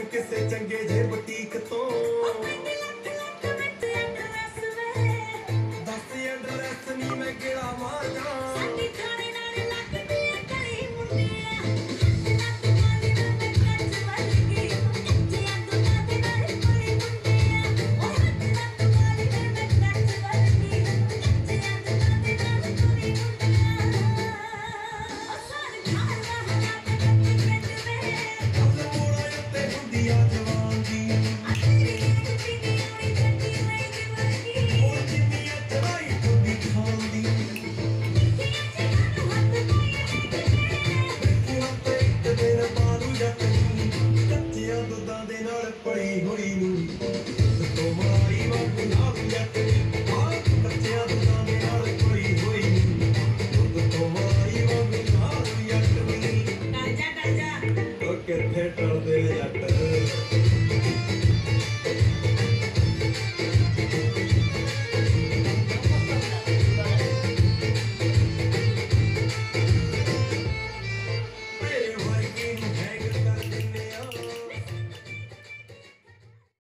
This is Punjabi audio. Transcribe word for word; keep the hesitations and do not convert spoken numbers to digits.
ਕਿਸੇ ਚੰਗੇ ਜੇ ਬੁਟੀਕ ਤੋਂ ਦੱਸ ਐਡਰੈਸ ਨੀ ਮੈਂ ਕਿਹੜਾ ਮਾਰਾਂ ਸਾਡੀ ਥਾਣੇ ਨਾਲ ਲੱਗਦੀ ਐ ਕਈ ਮੁੰਡਿਆਂ ਲੱਤ ਮਾਰੀ ਨਾ ਮੈਂ ਕੱਚ ਵਰਗੀ ਕੱਚਿਆਂ ਦੁੱਧਾਂ ਦੇ ਨਾਲ ਕੋਈ ਮੁੰਡਿਆਂ ਉਹ ਲੱਤ ਮਾਰੀ ਨਾ ਮੈਂ ਕੱਚ ਵਰਗੀ ਕੱਚਿਆਂ ਦੁੱਧਾਂ ਦੇ ਨਾਲ ਕੋਈ ਮੁੰਡਿਆਂ ਉਹ ਸਾਰੇ ਘਰ ਰਹਾ ਤੇ ਕੱਟੀ ਕੱਟਵੇ ਗੱਲ ਮੋੜਾ ਉੱਤੇ ਹੁੰਦੀ ਆ ਜਵਾਨ ਦੀ ਪੜੀ ਹੋਈ ਨੂੰ ਤੋਂ ਮਾਰੀ ਵਾਂਗ ਨਾਲ ਜੱਟ ਆ ਕੱਚਿਆਂ ਦੁੱਧਾਂ ਦੇ ਨਾਲ ਪੜੀ ਹੋਈ ਨੂੰ ਤੋਂ ਮਾਰੀ ਵਾਂਗ ਨਾਲ ਜੱਟ ਨੀ ਡਰ ਜਾ ਡਰ ਜਾ ਓ ਕਿੱਥੇ